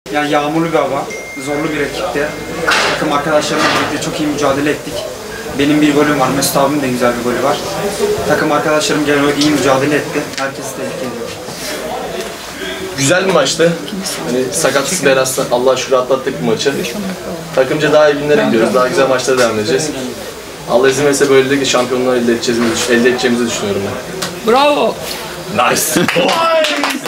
Yani yağmurlu bir hava, zorlu bir rakipte. Takım arkadaşlarımla birlikte çok iyi mücadele ettik. Benim bir golüm var, Mesut abimin de güzel bir golü var. Takım arkadaşlarım genel olarak iyi mücadele etti. Herkesi tebrik ediyorum. Güzel bir maçtı. Hani sakatsız belasız Allah'a şükür atlattık bu maçı. Takımca daha iyi günlere gidiyoruz. Daha güzel maçlara devam edeceğiz. Allah izin verirse böylelikle şampiyonluğu elde edeceğimizi düşünüyorum ben. Bravo. Nice.